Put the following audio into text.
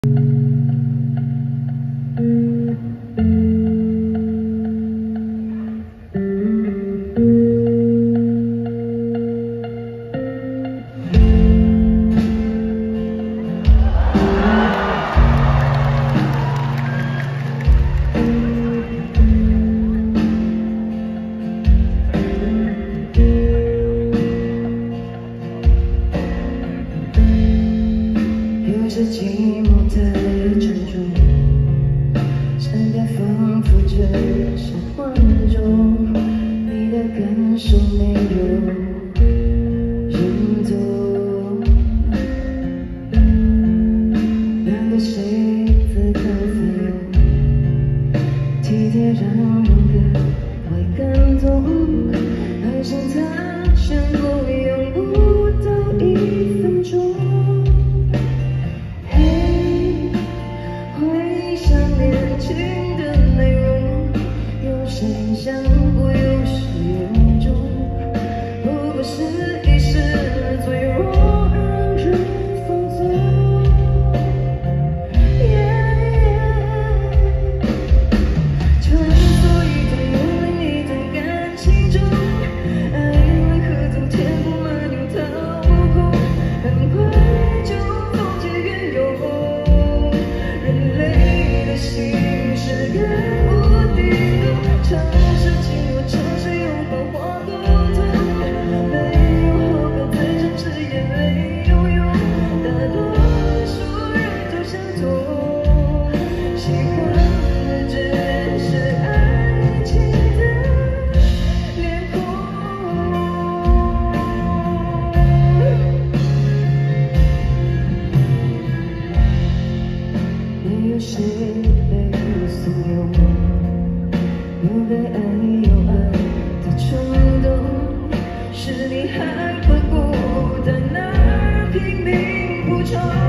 是寂寞的沉重，身边仿佛只是幻中，你的感受没有人懂。难道谁自告奋勇，体贴让人格外感动？爱上他全部用不到1分钟。 想过有始有终，不过是一时脆弱让人放纵。穿梭一段又另一段感情中，爱为何总填不满又掏不空？很快就风起云涌，人类的心是个无底洞。 城市拥抱花朵痛，没有后悔，最终是眼泪游泳。大多数人都相同，喜欢的只是爱情的脸孔。没有谁被怂恿，有被爱。 冲动是你害怕孤单而拼命补充。